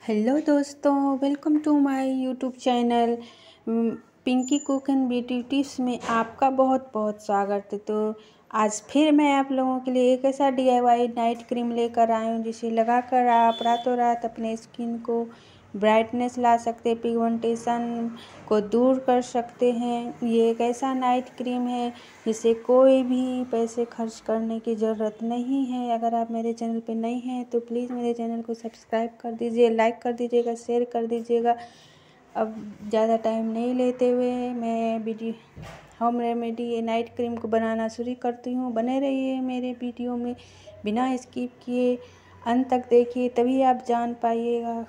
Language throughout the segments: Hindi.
हेलो दोस्तों, welcome to my YouTube channel Pinky cook and beauty tips में आपका बहुत बहुत स्वागत है। तो आज फिर मैं आप लोगों के लिए एक ऐसा DIY नाइट क्रीम लेकर आई हूँ जिसे लगाकर आप रातों रात अपने स्किन को ब्राइटनेस ला सकते, पिगमेंटेशन को दूर कर सकते हैं। ये एक ऐसा नाइट क्रीम है जिसे कोई भी पैसे खर्च करने की ज़रूरत नहीं है। अगर आप मेरे चैनल पे नए हैं तो प्लीज़ मेरे चैनल को सब्सक्राइब कर दीजिए, लाइक कर दीजिएगा, शेयर कर दीजिएगा। अब ज़्यादा टाइम नहीं लेते हुए मैं होम रेमेडी नाइट क्रीम को बनाना शुरू करती हूँ। बने रहिए मेरे वीडियो में, बिना स्किप किए अंत तक देखिए, तभी आप जान पाइएगा।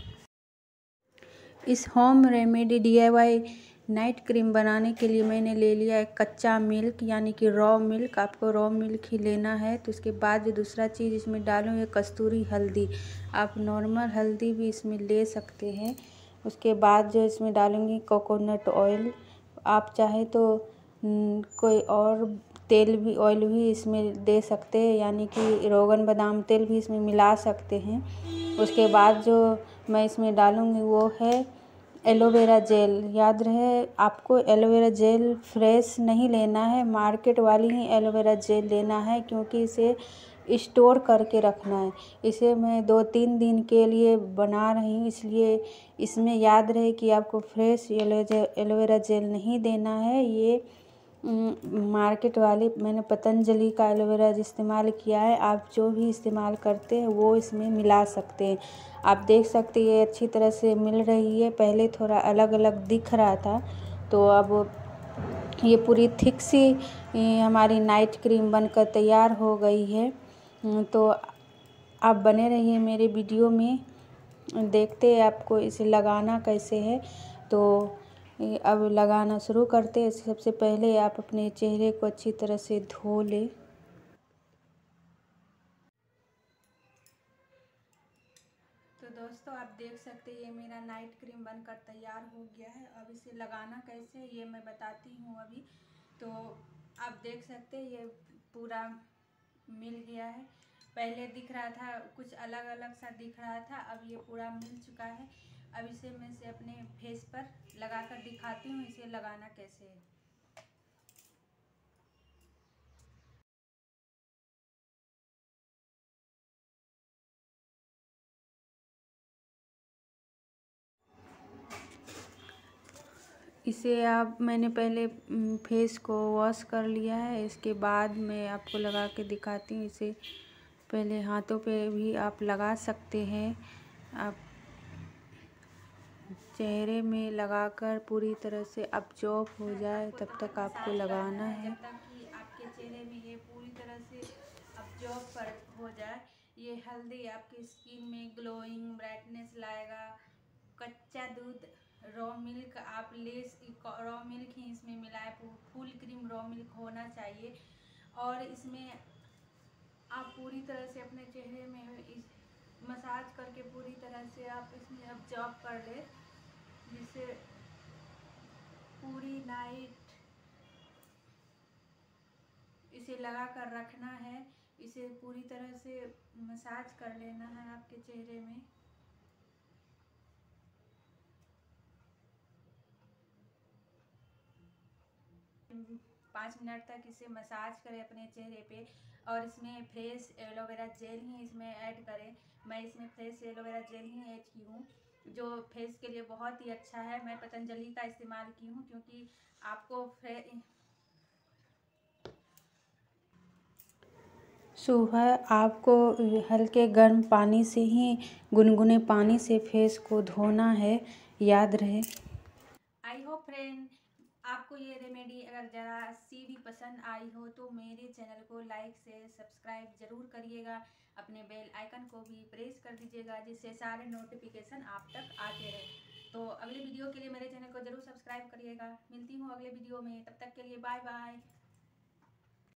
इस home remedy DIY night cream बनाने के लिए मैंने ले लिया है कच्चा मिल्क, यानी कि रॉ मिल्क। आपको रॉ मिल्क ही लेना है। तो उसके बाद जो दूसरा चीज़ इसमें डालूँ है कस्तूरी हल्दी। आप नॉर्मल हल्दी भी इसमें ले सकते हैं। उसके बाद जो इसमें डालूँगी कोकोनट ऑयल। आप चाहे तो कोई और ऑयल भी इसमें दे सकते हैं, यानी कि रोगन बादाम तेल भी इसमें मिला सकते हैं। उसके बाद जो मैं इसमें डालूँगी वो है एलोवेरा जेल। याद रहे, आपको एलोवेरा जेल फ्रेश नहीं लेना है, मार्केट वाली ही एलोवेरा जेल लेना है, क्योंकि इसे स्टोर करके रखना है। इसे मैं 2-3 दिन के लिए बना रही हूँ, इसलिए इसमें याद रहे कि आपको फ्रेश एलोवेरा जेल नहीं देना है। ये मार्केट वाली मैंने पतंजलि का एलोवेरा इस्तेमाल किया है। आप जो भी इस्तेमाल करते हैं वो इसमें मिला सकते हैं। आप देख सकते हैं अच्छी तरह से मिल रही है। पहले थोड़ा अलग अलग दिख रहा था, तो अब ये पूरी थिक सी हमारी नाइट क्रीम बनकर तैयार हो गई है। तो आप बने रहिए मेरे वीडियो में, देखते हैं आपको इसे लगाना कैसे है। तो अब लगाना शुरू करते हैं। सबसे पहले आप अपने चेहरे को अच्छी तरह से धो लें। तो दोस्तों, आप देख सकते हैं ये मेरा नाइट क्रीम बनकर तैयार हो गया है। अब इसे लगाना कैसे है ये मैं बताती हूँ अभी। तो आप देख सकते हैं ये पूरा मिल गया है। पहले दिख रहा था कुछ अलग अलग सा दिख रहा था, अब ये पूरा मिल चुका है। अब इसे मैं अपने फेस पर लगाकर दिखाती हूँ इसे लगाना कैसे है। मैंने पहले फेस को वॉश कर लिया है। इसके बाद मैं आपको लगा के दिखाती हूँ। इसे पहले हाथों पे भी आप लगा सकते हैं। आप चेहरे में लगाकर पूरी तरह से अब्जॉर्ब हो जाए तब तक आपको लगाना है। जब तक कि आपके चेहरे में ये पूरी तरह से अब्जॉर्ब हो जाए। ये हल्दी आपकी स्किन में ग्लोइंग ब्राइटनेस लाएगा। कच्चा दूध, रॉ मिल्क आप रॉ मिल्क ही इसमें मिलाए, फुल क्रीम रॉ मिल्क होना चाहिए। और इसमें आप पूरी तरह से अपने चेहरे में मसाज करके पूरी तरह से आप इसमें अब्जॉर्ब कर ले, जिससे पूरी नाइट इसे लगा कर रखना है। इसे पूरी तरह से मसाज कर लेना है आपके चेहरे में। 5 मिनट तक इसे मसाज करें अपने चेहरे पे, और इसमें फ्रेश एलोवेरा जेल ही इसमें ऐड करें। मैं इसमें फ्रेश एलोवेरा जेल ही ऐड की हूँ, जो फेस के लिए बहुत ही अच्छा है। मैं पतंजलि का इस्तेमाल की हूँ, क्योंकि आपको सुबह आपको हल्के गर्म पानी से ही, गुनगुने पानी से फेस को धोना है, याद रहे। आई होप फ्रेंड आपको ये रेमेडी अगर ज़रा सी भी पसंद आई हो तो मेरे चैनल को लाइक से सब्सक्राइब ज़रूर करिएगा। अपने बेल आइकन को भी प्रेस कर दीजिएगा, जिससे सारे नोटिफिकेशन आप तक आते रहे। तो अगले वीडियो के लिए मेरे चैनल को ज़रूर सब्सक्राइब करिएगा। मिलती हूँ अगले वीडियो में, तब तक के लिए बाय बाय।